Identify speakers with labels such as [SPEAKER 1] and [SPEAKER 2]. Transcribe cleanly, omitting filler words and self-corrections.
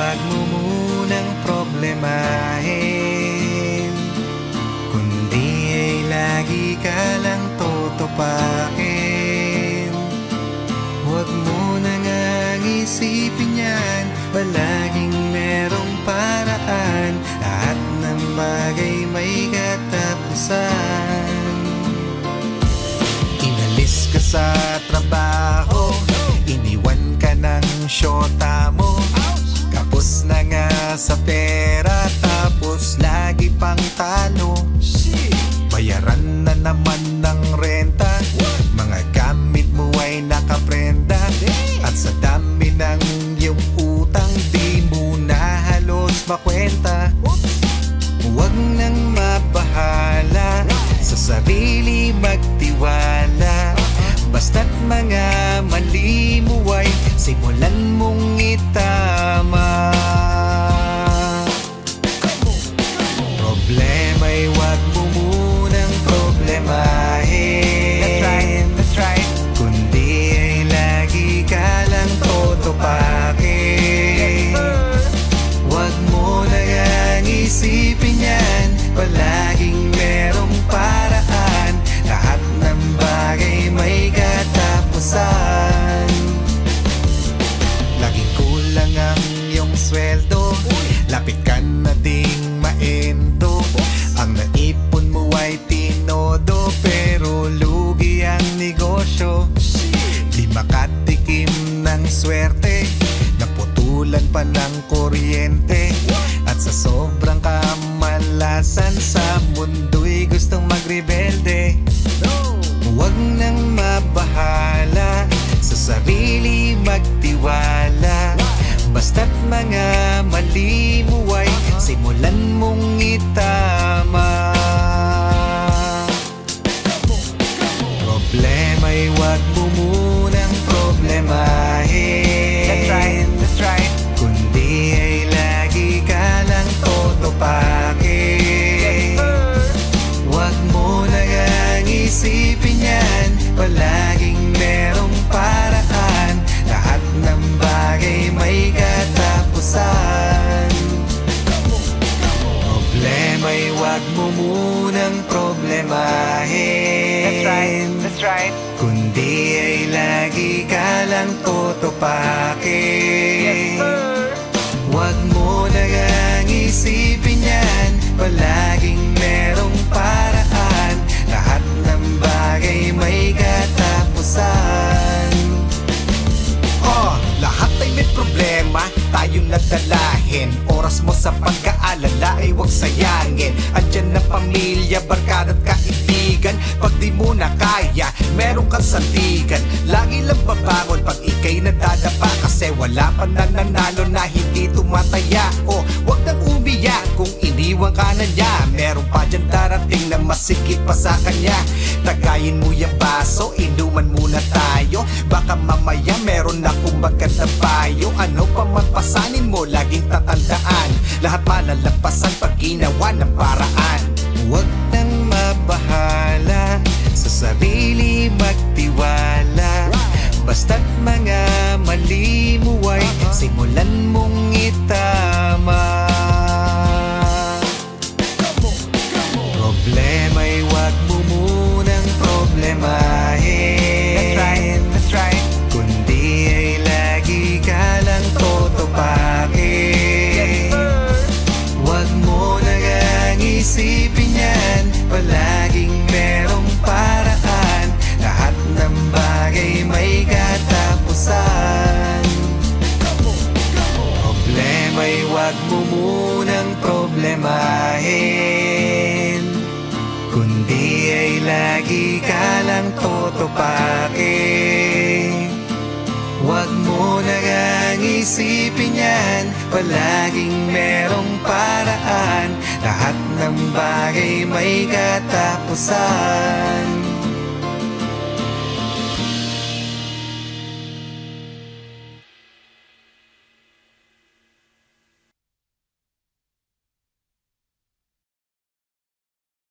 [SPEAKER 1] wag mo munang problemahin, kundi ay lagi ka lang tutupakin. Huwag mo nang isipin yan, palaging merong paraan. Lahat ng bagay may katapusan. Inalis ka sa trabaho, iniwan ka ng syota mo, kapos na nga sa pera, tapos lagi pang talo. Bayaran na naman ng renta, mga gamit mo ay nakaprenda, at sa dami ng iyong utang di mo na halos makwenta. Huwag nang mabahala, sa sarili magtiwala, basta't mga mali mo ay simulan mong itama. Problema'y wag mo munang problemahin, that's right. Kundi ay lagi ka lang tutupakin. Huwag mo nang isipin yan, palaging merong paraan. Lahat ng bagay may katapusan. Laging kulang ang iyong sweldo, lapit ka na ding maento. Ang naipon mo ay tinodo, pero lugi ang negosyo. Di makatikim ng swerte, naputulan pa ng kuryente, at sa sobrang kamalasan sa mundo'y gustong magrebelde. Huwag nang mabahala, sa sarili magtiwala, basta't mga mali mo ay simulan mong itama. Problema'y wag mo munang problemahin, that's right, that's right. Kundi ay lagi ka lang tutupakin. Huwag mo nang isipin yan, palaging merong paraan. Lahat ng bagay may katapusan. Problema'y wag mo munang problemahin, that's right, that's right. Kundi ay lagi ka lang tutupakin. Huwag mo nang isipin yan, palaging merong paraan. Lahat ng bagay may katapusan. Lahat ay may problema, tayo nadalahin. Oras mo sa pag-aalala ay huwag sayangin. Andyan na pamilya, barkada at kaibigan. Pag di mo na kaya, meron kang sandigan. Lagi lang babangon pag ika'y nadadapa, kasi wala pa nananalo na hindi tumataya. O huwag nang umiyak kung iniwan ka na niya, meron pa dyan darating na masikip pa sa kanya. Tagayin mo yung baso, inuman muna tayo, baka mamaya meron akong magandang payo. Ano pa man pasanin mo, laging tatandaan, lahat malalampasan pag ginawa ng paraan. Huwag nang mabahala, sa sarili magtiwala, basta't mga mali mo ay simulan mong itama. Problema'y wag mo munang problemahin, that's right, that's right. Kundi ay lagi ka lang tutupakin. Huwag mo nang isipin yan, palaging merong paraan. Lahat ng bagay may katapusan. Problema'y wag mo munang problemahin, kundi ay lagi ka lang tutupakin. Huwag mo nang isipin yan, palaging merong paraan. Lahat ng bagay may katapusan.